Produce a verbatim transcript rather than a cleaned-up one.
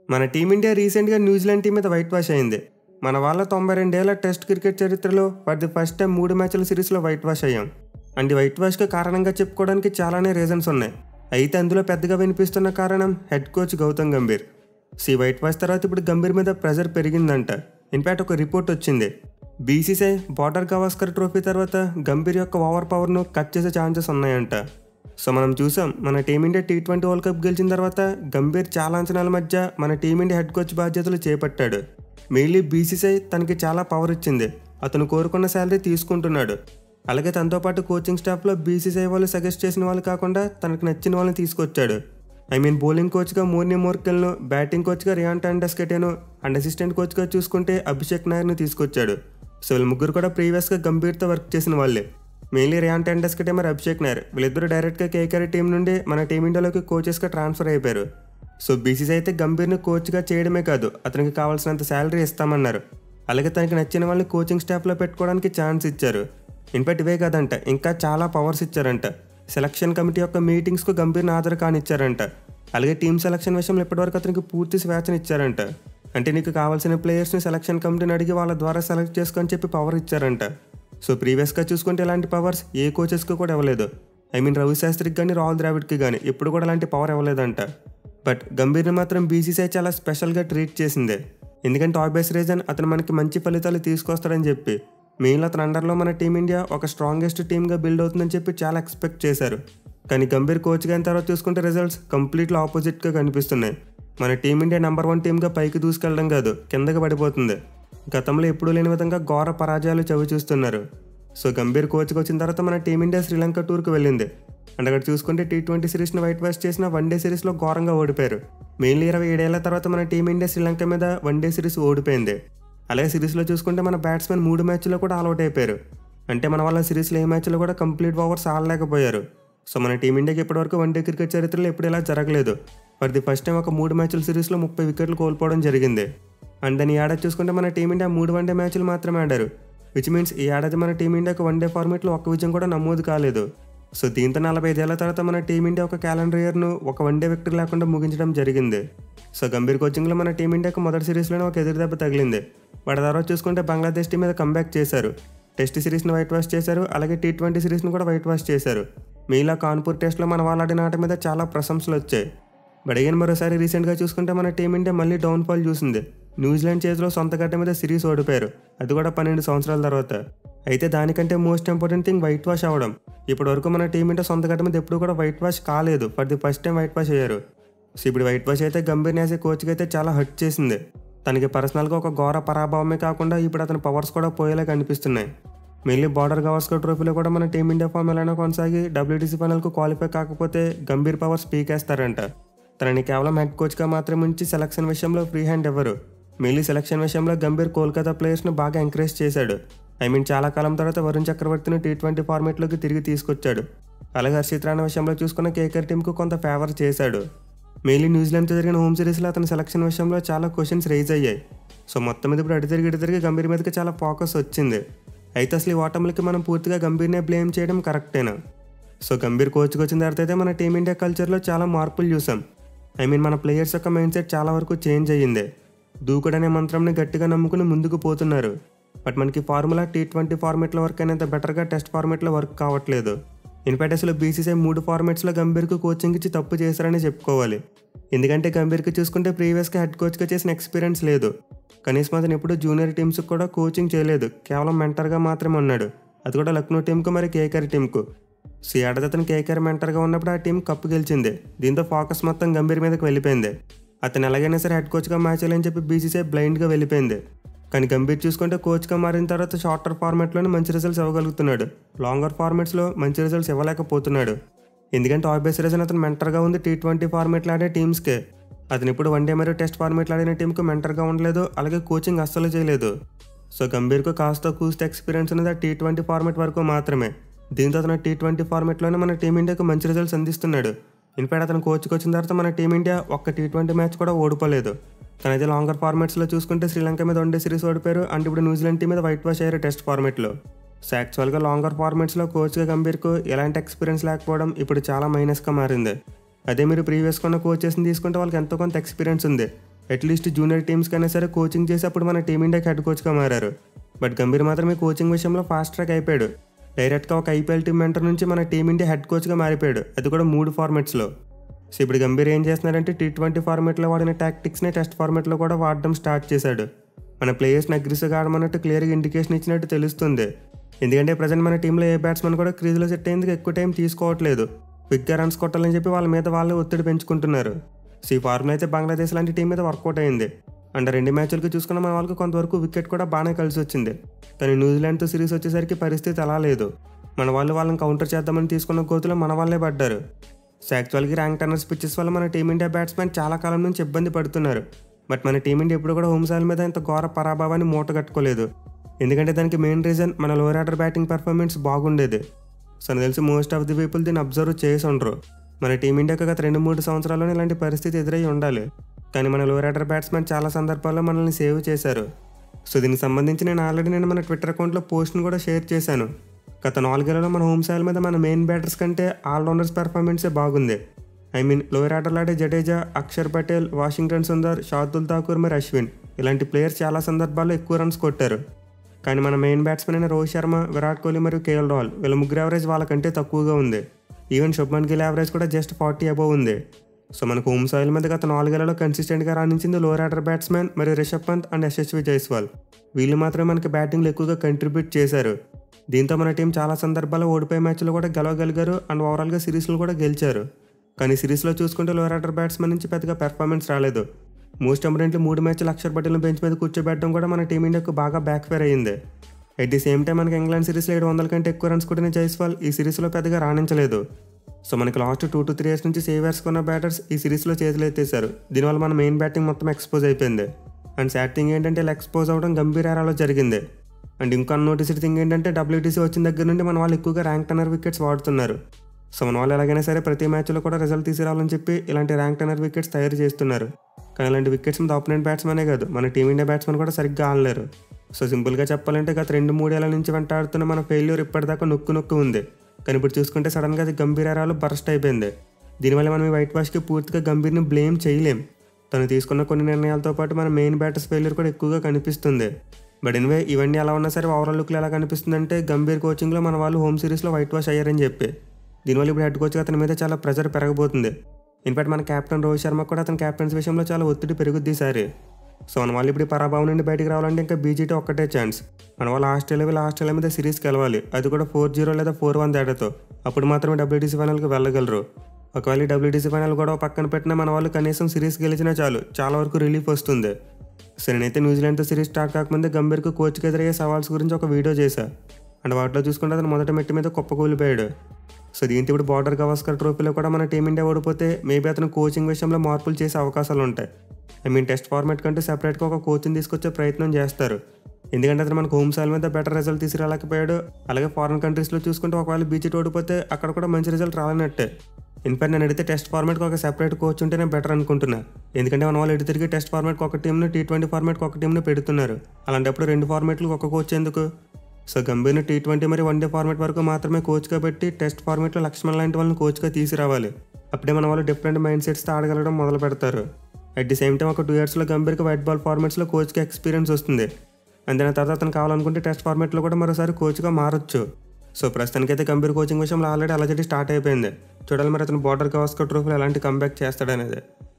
మన టీమిండియా రీసెంట్గా New Zealand team మీద వైట్ వాష్ అయింది. మన వాళ్ళ తొంభై రెండేళ్ల టెస్ట్ క్రికెట్ చరిత్రలో ఫర్ ది ఫస్ట్ టైం మూడు మ్యాచ్ల సిరీస్లో వైట్ వాష్ అయ్యాం. అండ్ ఈ వైట్ వాష్కి కారణంగా చెప్పుకోవడానికి చాలానే రీజన్స్ ఉన్నాయి. అయితే అందులో పెద్దగా వినిపిస్తున్న కారణం హెడ్ కోచ్ గౌతమ్ గంభీర్. సి వైట్ వాష్ తర్వాత ఇప్పుడు గంభీర్ మీద ప్రెజర్ పెరిగిందంట. ఇన్ఫ్యాక్ట్ ఒక రిపోర్ట్ వచ్చింది, బీసీసీఐ బార్డర్ గవాస్కర్ ట్రోఫీ తర్వాత గంభీర్ యొక్క ఓవర్ పవర్ను కట్ చేసే ఛాన్సెస్ ఉన్నాయంట. సో మనం చూసాం, మన team India T twenty World Cup గెలిచిన తర్వాత గంభీర్ చాలా అంచనాల మధ్య మన టీమిండియా హెడ్ కోచ్ బాధ్యతలు చేపట్టాడు. మెయిన్లీ బీసీసీఐ తనకి చాలా పవర్ ఇచ్చింది, అతను కోరుకున్న శాలరీ తీసుకుంటున్నాడు. అలాగే తనతో పాటు కోచింగ్ స్టాఫ్లో బీసీసీఐ వాళ్ళు సజెస్ట్ చేసిన వాళ్ళు కాకుండా తనకు నచ్చిన వాళ్ళని తీసుకొచ్చాడు. ఐ మీన్ బౌలింగ్ కోచ్గా మోర్నీ మోర్కెల్ను, బ్యాటింగ్ కోచ్గా రియాన్ టాండస్కెటేను అండ్ అసిస్టెంట్ కోచ్గా చూసుకుంటే అభిషేక్ నాయర్ను తీసుకొచ్చాడు. సో వీళ్ళు ముగ్గురు కూడా ప్రీవియస్గా గంభీర్తో వర్క్ చేసిన వాళ్ళే. మెయిన్లీ రియాన్ టాండస్కెటే మరి అభిషేక్ నాయర్ వీళ్ళిద్దరూ డైరెక్ట్గా కేకేఆర్ టీం నుండి మన టీమిండియాలోకి కోచెస్గా ట్రాన్స్ఫర్ అయిపోయారు. సో బీసీసీఐ అయితే గంభీర్ని కోచ్గా చేయడమే కాదు, అతనికి కావాల్సినంత శాలరీ ఇస్తామన్నారు. అలాగే తనకి నచ్చిన వాళ్ళని కోచింగ్ స్టాఫ్లో పెట్టుకోవడానికి ఛాన్స్ ఇచ్చారు. ఇన్ఫాక్ట్ ఇవే కాదంట, ఇంకా చాలా పవర్స్ ఇచ్చారంట. సెలక్షన్ కమిటీ యొక్క మీటింగ్స్కు గంభీర్ని హాజరు కానిచ్చారంట. అలాగే టీమ్ సెలక్షన్ విషయంలో ఇప్పటివరకు అతనికి పూర్తి స్వేచ్ఛను ఇచ్చారంట. అంటే నీకు కావాల్సిన ప్లేయర్స్ని సెలక్షన్ కమిటీని అడిగి వాళ్ళ ద్వారా సెలెక్ట్ చేసుకొని చెప్పి పవర్ ఇచ్చారంట. సో ప్రీవియస్గా చూసుకుంటే ఇలాంటి పవర్స్ ఏ కోచెస్కి కూడా ఇవ్వలేదు. ఐ మీన్ రవి శాస్త్రికి కానీ రాహుల్ ద్రావిడ్కి కానీ ఎప్పుడు కూడా అలాంటి పవర్ ఇవ్వలేదంట. బట్ గంభీర్ని మాత్రం బీసీసీఐ చాలా స్పెషల్గా ట్రీట్ చేసింది. ఎందుకంటే ఆబ్వియస్ రీజన్ అతను మనకి మంచి ఫలితాలు తీసుకొస్తాడని చెప్పి. మెయిన్లో అతని అండర్లో మన టీమిండియా ఒక స్ట్రాంగెస్ట్ టీమ్గా బిల్డ్ అవుతుందని చెప్పి చాలా ఎక్స్పెక్ట్ చేశారు. కానీ గంభీర్ కోచ్గా అయిన తర్వాత చూసుకుంటే రిజల్ట్స్ కంప్లీట్లీ ఆపోజిట్గా కనిపిస్తున్నాయి. మన టీమిండియా నెంబర్ వన్ టీమ్గా పైకి దూసుకెళ్ళడం కాదు, కిందకి పడిపోతుంది. గతంలో ఎప్పుడూ లేని విధంగా ఘోర పరాజయాలు చవి చూస్తున్నారు. సో గంభీర్ కోచ్కి వచ్చిన తర్వాత మన టీమిండియా శ్రీలంక టూర్కి వెళ్ళింది. అండ్ అక్కడ చూసుకుంటే టీ ట్వంటీ సిరీస్ని వైట్ వాష్ చేసిన వన్డే సిరీస్లో ఘోరంగా ఓడిపోయారు. మెయిన్లీ ఇరవై ఏడేళ్ల తర్వాత మన టీమిండియా శ్రీలంక మీద వన్డే సిరీస్ ఓడిపోయింది. అలాగే సిరీస్లో చూసుకుంటే మన బ్యాట్స్మెన్ మూడు మ్యాచ్లో కూడా ఆల్అౌట్ అయిపోయారు. అంటే మన వాళ్ళ సిరీస్లో ఏ మ్యాచ్లో కూడా కంప్లీట్ ఓవర్స్ ఆడలేకపోయారు. సో మన టీమిండియాకి ఇప్పటివరకు వన్డే క్రికెట్ చరిత్రలో ఎప్పుడు ఇలా జరగలేదు. ఫర్ ది ఫస్ట్ టైం ఒక మూడు మ్యాచ్ల సిరీస్లో ముప్పై వికెట్లు కోల్పోవడం జరిగింది. అండ్ దాని ఏడాది చూసుకుంటే మన టీమిండియా మూడు వన్డే మ్యాచ్లు మాత్రమే ఆడారు. విచ్ మీన్స్ ఈ ఏడాది మన టీమిండియాకు వన్డే ఫార్మేట్లో ఒక్క విజయం కూడా నమోదు కాలేదు. సో దీంతో నలభై ఐదేళ్ల తర్వాత మన టీమిండియా ఒక క్యాలెండర్ ఇయర్ను ఒక వన్డే విక్టరీ లేకుండా ముగించడం జరిగింది. సో గంభీర్ కోచింగ్లో మన టీమిండియాకు మొదటి సిరీస్లోనే ఒక ఎదురు దెబ్బ తగిలింది. వాటి తర్వాత చూసుకుంటే బంగ్లాదేశ్ టీం మీద కంబ్యాక్ చేశారు. టెస్ట్ సిరీస్ని వైట్ వాష్ చేశారు, అలాగే టీ ట్వంటీ సిరీస్ని కూడా వైట్ వాష్ చేశారు. మీలా కాన్పూర్ టెస్ట్లో మన వాళ్ళు ఆడిన ఆట మీద చాలా ప్రశంసలు వచ్చాయి. బట్ అగైన్ మరోసారి రీసెంట్గా చూసుకుంటే మన టీమిండియా మళ్ళీ డౌన్ఫాల్ చూసింది. న్యూజిలాండ్ చేతిలో సొంత గడ్డ మీద సిరీస్ ఓడిపోయారు, అది కూడా పన్నెండు సంవత్సరాల తర్వాత. అయితే దానికంటే most important thing white wash అవ్వడం. ఇప్పటి వరకు మన టీమిండియా సొంత గడ్డ మీద ఎప్పుడు కూడా వైట్ వాష్ కాలేదు, for the first time white wash అయ్యారు. సో ఇప్పుడు వైట్ వాష్ అయితే గంభీర్ నేసే కోచ్కి అయితే చాలా హర్ట్ చేసింది. తనకి పర్సనల్గా ఒక ఘోర పరాభవమే కాకుండా ఇప్పుడు అతని పవర్స్ కూడా పోయేలా కనిపిస్తున్నాయి. మెయిన్లీ బార్డర్ గవాస్కర్ ట్రోఫీలో కూడా మన టీమిండియా ఫామ్ ఎలానో కొనసాగి డబ్ల్యూటీసీ ఫైనల్కు క్వాలిఫై కాకపోతే గంభీర్ పవర్స్ పీకేస్తారంట. తనని కేవలం హెడ్ కోచ్గా మాత్రం ఉంచి సెలక్షన్ విషయంలో ఫ్రీ హ్యాండ్ ఇవ్వరు. మెయిన్లీ సెలక్షన్ విషయంలో గంభీర్ కోల్కతా ప్లేయర్స్ను బాగా ఎంకరేజ్ చేశాడు. ఐ మీన్ చాలా కాలం తర్వాత వరుణ్ చక్రవర్తిని టీ ట్వంటీ ఫార్మేట్లోకి తిరిగి తీసుకొచ్చాడు. అలాగే హర్షిత్ రాణా విషయంలో చూసుకున్న కేకేఆర్ టీంకు కొంత ఫేవర్ చేశాడు. మెయిన్లీ న్యూజిలాండ్తో జరిగిన హోమ్ సిరీస్లో అతని సెలక్షన్ విషయంలో చాలా క్వశ్చన్స్ రైజ్ అయ్యాయి. సో మొత్తం మీద ఇప్పుడు అటు తిరిగి ఇటు తిరిగి గంభీర్ మీదకి చాలా ఫోకస్ వచ్చింది. అయితే అసలు ఈ ఓటములకి మనం పూర్తిగా గంభీర్నే బ్లేమ్ చేయడం కరెక్టేనా? సో గంభీర్ కోచ్కి వచ్చిన తర్వాత అయితే మన టీమిండియా కల్చర్లో చాలా మార్పులు చూసాం. ఐ మీన్ మన ప్లేయర్స్ యొక్క మైండ్ సెట్ చాలా వరకు చేంజ్ అయ్యింది. దూకుడనే మంత్రంని గట్టిగా నమ్ముకుని ముందుకు పోతున్నారు. బట్ మనకి ఫార్ములా టీ ట్వంటీ ఫార్మేట్లో వర్క్ అయినంత బెటర్గా టెస్ట్ ఫార్మేట్లో వర్క్ కావట్లేదు. ఇన్ఫాక్ట్ అసలు బీసీసీఐ మూడు ఫార్మేట్స్లో గంభీర్కు కోచింగ్ ఇచ్చి తప్పు చేశారని చెప్పుకోవాలి. ఎందుకంటే గంభీర్కి చూసుకుంటే ప్రీవియస్గా హెడ్ కోచ్గా చేసిన ఎక్స్పీరియన్స్ లేదు. కనీసం అతను ఎప్పుడు జూనియర్ టీమ్స్కి కూడా కోచింగ్ చేయలేదు, కేవలం మెంటర్గా మాత్రమే ఉన్నాడు. అది కూడా లక్నో టీంకు మరి కేకేఆర్ టీంకు. సో ఏడాది అతను కేకేఆర్ మెంటర్గా ఉన్నప్పుడు ఆ టీం కప్పు గెలిచింది. దీంతో ఫోకస్ మొత్తం గంభీర్ మీదకి వెళ్ళిపోయింది. అతను ఎలాగైనా సరే హెడ్ కోచ్గా మ్యాచ్ చేయాలని చెప్పి బీసీసీఐ బ్లైండ్గా వెళ్ళిపోయింది. కానీ గంభీర్ చూసుకుంటే కోచ్గా మారిన తర్వాత షార్టర్ ఫార్మాట్లోనే మంచి రిజల్ట్స్ ఇవ్వగలుగుతున్నాడు, లాంగర్ ఫార్మాట్స్లో మంచి రిజల్ట్స్ ఇవ్వలేకపోతున్నాడు. ఎందుకంటే ఆబ్వియస్ రీజన్ అతను మెంటర్గా ఉంది టీ ట్వంటీ ఫార్మాట్లో ఆడే టీమ్స్కే. అతను ఇప్పుడు వన్డే మరియు టెస్ట్ ఫార్మాట్లో ఆడిన టీంకు మెంటర్గా ఉండలేదు, అలాగే కోచింగ్ అస్సలు చేయలేదు. సో గంభీర్కు కాస్త కూస్త ఎక్స్పీరియన్స్ ఉన్నది ఆ టీ ట్వంటీ ఫార్మాట్ వరకు మాత్రమే. దీంతో అతను టీ ట్వంటీ ఫార్మాట్లోనే మన టీమిండియాకు మంచి రిజల్ట్స్ అందిస్తున్నాడు. ఇన్ఫాక్ట్ అతను కోచ్కి వచ్చిన తర్వాత మన టీమిండియా ఒక్క టీ ట్వంటీ మ్యాచ్ కూడా ఓడిపోలేదు. కానీ అయితే లాంగర్ ఫార్మాట్స్లో చూసుకుంటే శ్రీలంక మీద వన్డే సిరీస్ ఓడిపోయారు. అండ్ ఇప్పుడు న్యూజిలాండ్ టీం మీద వైట్ వాష్ అయ్యారు టెస్ట్ ఫార్మాట్లో. సో యాక్చువల్గా లాంగర్ ఫార్మాట్స్లో కోచ్గా గంభీర్కు ఎలాంటి ఎక్స్పీరియన్స్ లేకపోవడం ఇప్పుడు చాలా మైనస్గా మారింది. అదే మీరు ప్రీవియస్ కొన్న కోచెస్ని తీసుకుంటే వాళ్ళకి ఎంతో కొంత ఎక్స్పీరియన్స్ ఉంది. అట్లీస్ట్ జూనియర్ టీమ్స్ కైనా సరే కోచింగ్ చేసి అప్పుడు మన టీమిండియాకి హెడ్ కోచ్గా మారారు. బట్ గంభీర్ మాత్రమే కోచింగ్ విషయంలో ఫాస్ట్ ట్రాక్ అయిపోయాడు. డైరెక్ట్గా ఒక ఐపీఎల్ టీం మెంటర్ నుంచి మన టీమిండియా హెడ్ కోచ్గా మారిపోయాడు, అది కూడా మూడు ఫార్మాట్స్లో. సో ఇప్పుడు గంభీర్ ఏం చేస్తున్నారంటే టీ ట్వంటీ ఫార్మాట్లో వాడిన టాక్టిక్స్ని టెస్ట్ ఫార్మాట్లో కూడా వాడడం స్టార్ట్ చేశాడు. మన ప్లేయర్స్ని అగ్రెసివ్గా ఆడమన్నట్టు క్లియర్గా ఇండికేషన్ ఇచ్చినట్టు తెలుస్తుంది. ఎందుకంటే ప్రజెంట్ మన టీంలో ఏ బ్యాట్స్మెన్ కూడా క్రీజ్లో సెట్ అయ్యేందుకు ఎక్కువ టైం తీసుకోవట్లేదు. క్విక్గా రన్స్ కొట్టాలని చెప్పి వాళ్ళ మీద వాళ్ళే ఒత్తిడి పెంచుకుంటున్నారు. సో ఈ ఫార్ములా అయితే బంగ్లాదేశ్ లాంటి టీం మీద వర్కౌట్ అయింది. అండ్ రెండు మ్యాచ్లకి చూసుకున్న మన వాళ్ళకి కొంతవరకు వికెట్ కూడా బాగానే కలిసి వచ్చింది. కానీ న్యూజిలాండ్తో సిరీస్ వచ్చేసరికి పరిస్థితి అలా లేదు. మన వాళ్ళు వాళ్ళని కౌంటర్ చేద్దామని తీసుకున్న గోతులో మన వాళ్ళే పడ్డారు. సో యాక్చువల్గా ర్యాంక్ టర్నర్స్ పిచ్చెస్ వల్ల మన టీమిండియా బ్యాట్స్మెన్ చాలా కాలం నుంచి ఇబ్బంది పడుతున్నారు. బట్ మన టీమిండియా ఎప్పుడు కూడా హోమ్ సాయిల్ మీద ఇంత ఘోర పరాభావాన్ని మూట కట్టుకోలేదు. ఎందుకంటే దానికి మెయిన్ రీజన్ మన లోయర్ ఆర్డర్ బ్యాటింగ్ పర్ఫార్మెన్స్ బాగుండేది. సో నాకు తెలిసి మోస్ట్ ఆఫ్ ది పీపుల్ దీన్ని అబ్జర్వ్ చేసి ఉండరు. మన టీమిండియాకి గత రెండు మూడు సంవత్సరాల్లోనే ఇలాంటి పరిస్థితి ఎదురై ఉండాలి. కానీ మన లోయర్ ఆర్డర్ బ్యాట్స్మెన్ చాలా సందర్భాల్లో మనల్ని సేవ్ చేశారు. సో దీనికి సంబంధించి నేను ఆల్రెడీ నేను మన ట్విట్టర్ అకౌంట్లో పోస్ట్ని కూడా షేర్ చేశాను. గత నాలుగేళ్లలో మన హోమ్ సాయిల్ మీద మన మెయిన్ బ్యాటర్స్ కంటే ఆల్రౌండర్స్ పర్ఫార్మెన్సే బాగుంది. ఐ మీన్ లోయర్ ఆర్డర్లో ఆడే జడేజా, అక్షర్ పటేల్, వాషింగ్టన్ సుందర్, షార్దుల్ ఠాకూర్ మరి అశ్విన్ ఇలాంటి ప్లేయర్స్ చాలా సందర్భాల్లో ఎక్కువ రన్స్ కొట్టారు. కానీ మన మెయిన్ బ్యాట్స్మెన్ అయిన రోహిత్ శర్మ, విరాట్ కోహ్లీ మరియు కేఎల్ రాహుల్ వీళ్ళ ముగ్గురు యావరేజ్ వాళ్ళకంటే తక్కువగా ఉంది. ఈవెన్ శుభ్మన్ గిల్ యావరేజ్ కూడా జస్ట్ ఫార్టీ అబోవ్ ఉంది. సో మనకు హోమ్ సాయిల్ మీద గత నాలుగేళ్లలో కన్సిస్టెంట్గా రాణించింది లోయర్ ఆర్డర్ బ్యాట్స్మెన్ మరియు రిషబ్ పంత్ అండ్ యశస్వి జైస్వాల్. వీళ్ళు మాత్రమే మనకి బ్యాటింగ్లో ఎక్కువగా కంట్రిబ్యూట్ చేశారు. దీంతో మన టీం చాలా సందర్భాల్లో ఓడిపోయే మ్యాచ్లో కూడా గెలవగలిగారు అండ్ ఓవరాల్గా సిరీస్లో కూడా గెలిచారు. కానీ సిరీస్లో చూసుకుంటే లోయర్ ఆర్డర్ బ్యాట్స్మెన్ నుంచి పెద్దగా పెర్ఫార్మెన్స్ రాలేదు. మోస్ట్ ఇంపార్టెంట్లీ మూడు మ్యాచ్లు అక్షర్ పటేల్ని బెంచ్ మీద కూర్చోబెట్టడం కూడా మన టీమిండియాకు బాగా బ్యాక్ ఫైర్ అయ్యింది. అట్ ది సేమ్ టైం మనకి ఇంగ్లాండ్ సిరీస్లో ఏడు వందల కంటే ఎక్కువ రన్స్ కొట్టిన జైస్వాల్ ఈ సిరీస్లో పెద్దగా రాణించలేదు. సో మనకి last two to three years నుంచి సేవర్స్ కొన్న బ్యాటర్స్ ఈ సిరీస్లో చేతులు ఎత్తేసారు. దీనివల్ల మన మెయిన్ బ్యాటింగ్ మొత్తం ఎక్స్పోజ్ అయిపోయింది. అండ్ సాడ్ థింగ్ ఏంటంటే ఇలా ఎక్స్పోజ్ అవ్వడం గంభీర్ ఏరాలో జరిగింది. అండ్ ఇంకా అన్నోటిస్డ్ థింగ్ ఏంటంటే డబ్ల్యూటీసీ వచ్చిన దగ్గర నుండి మన వాళ్ళు ఎక్కువగా ర్యాంక్ టర్నర్ వికెట్స్ వాడుతున్నారు. సో మన వాళ్ళు ఎలాగైనా సరే ప్రతి మ్యాచ్లో కూడా రిజల్ట్ తీసుకురావాలని చెప్పి ఇలాంటి ర్యాంక్ టర్నర్ వికెట్స్ తయారు చేస్తున్నారు. కానీ ఇలాంటి వికెట్స్ మీద ఆపోనెంట్ బ్యాట్స్మెనే కాదు మన టీమిండియా బ్యాట్స్మెన్ కూడా సరిగ్గా ఆడలేరు. సో సింపుల్గా చెప్పాలంటే గత రెండు మూడేళ్ల నుంచి వెంటాడుతున్న మన ఫెయిల్యూర్ ఇప్పటిదాకా నొక్కు నొక్కు ఉంది. కానీ ఇప్పుడు చూసుకుంటే సడన్గా అది గంభీర్ ఏరాలో బర్స్ట్ అయిపోయింది. దీనివల్ల మనం ఈ వైట్ వాష్కి పూర్తిగా గంభీర్ని బ్లేమ్ చేయలేం. తను తీసుకున్న కొన్ని నిర్ణయాలతో పాటు మన మెయిన్ బ్యాటర్స్ ఫెయిల్యూర్ కూడా ఎక్కువగా కనిపిస్తుంది. బట్ ఎనివే ఇవన్నీ ఎలా ఉన్నా సరే ఓవరాల్ లుక్లో ఎలా కనిపిస్తుందంటే గంభీర్ కోచింగ్లో మన వాళ్ళు హోమ్ సిరీస్లో వైట్ వాష్ అయ్యారని చెప్పి. దీనివల్ల ఇప్పుడు హెడ్ కోచ్గా అతని మీద చాలా ప్రెజర్ పెరగబోతుంది. ఇన్ఫాక్ట్ మన కెప్టెన్ రోహిత్ శర్మ కూడా అతని కెప్టెన్స్ విషయంలో చాలా ఒత్తిడి పెరుగుద్ది ఈసారి. సో మన వాళ్ళు ఇప్పుడు పరాభావం నుండి బయటికి రావాలంటే ఇంకా బీజీటీ ఒక్కటే ఛాన్స్. మన వాళ్ళు ఆస్ట్రేలియా వీళ్ళు ఆస్ట్రేలియా మీద సిరీస్కి వెళ్ళాలి, అది కూడా ఫోర్ జీరో లేదా ఫోర్ వన్ తేడాతో. అప్పుడు మాత్రమే డబ్ల్యూటీసీ ఫైనల్కి వెళ్ళగలరు. ఒకవేళ డబ్ల్యూటీసీ ఫైనల్ కూడా పక్కన పెట్టినా మన వాళ్ళు కనీసం సిరీస్ గెలిచినా చాలు, చాలా వరకు రిలీఫ్ వస్తుంది. సో నేనైతే న్యూజిలాండ్తో సిరీస్ స్టార్ట్ కాకముందే గంభీర్కు కోచ్కి ఎదురయ్యే సవాల్స్ గురించి ఒక వీడియో చేశాను. అండ్ వాటిలో చూసుకుంటే అతను మొదటి మెట్టి మీద కుప్పకూలిపోయాడు. సో దీంతో ఇప్పుడు బార్డర్ గవాస్కర్ ట్రోఫీలో కూడా మన టీమిండియా ఓడిపోతే మేబీ అతను కోచింగ్ విషయంలో మార్పులు చేసే అవకాశాలు ఉంటాయి. ఐ మీన్ టెస్ట్ ఫార్మాట్ కంటే సెపరేట్గా ఒక కోచ్ని తీసుకొచ్చే ప్రయత్నం చేస్తారు. ఎందుకంటే అతను మనకు హోమ్ సాయిల్ మీద బెటర్ రిజల్ట్ తీసుకురాలేకపోయాడు. అలాగే ఫారెన్ కంట్రీస్లో చూసుకుంటే ఒకవేళ బీజీటీ ఓడిపోతే అక్కడ కూడా మంచి రిజల్ట్ రాలన్నట్టే. ఇన్ఫాక్ట్ నేను అడిగితే టెస్ట్ ఫార్మాట్కి ఒక సెపరేట్ కోచ్ ఉంటేనే బెటర్ అనుకుంటున్నా. ఎందుకంటే మన వాళ్ళు ఎటు తిరిగి టెస్ట్ ఫార్మాట్కి ఒక టీంను, టీ ట్వంటీ ఫార్మాట్కి ఒక టీంను పెడుతున్నారు. అలాంటప్పుడు రెండు ఫార్మాట్లకు ఒక కోచ్ ఎందుకు? సో గంభీర్ని టీ ట్వంటీ మరి వన్ డే ఫార్మాట్ వరకు మాత్రమే కోచ్గా పెట్టి టెస్ట్ ఫార్మాట్లో లక్ష్మణ్ లాంటి వాళ్ళని కోచ్గా తీసుకురావాలి. అప్పుడే మన వాళ్ళు డిఫరెంట్ మైండ్ సెట్స్తో ఆడగలడం మొదలు పెడతారు. అట్ ది సేమ్ టైం ఒక టూ ఇయర్స్లో గంభీర్కి వైట్ బాల్ ఫార్మాట్స్లో కోచ్గా ఎక్స్పీరియన్స్ వస్తుంది. అండ్ దాని తర్వాత అతను కావాలనుకుంటే టెస్ట్ ఫార్మాట్లో కూడా మరోసారి కోచ్గా మారొచ్చు. సో ప్రస్తుతానికైతే గంభీర్ కోచింగ్ విషయంలో ఆల్రెడీ అలజడి స్టార్ట్ అయిపోయింది. చూడాలి మరి అతను బార్డర్ గవాస్కర్ ట్రోఫీలో ఎలాంటి కంబ్యాక్ చేస్తాడనేది.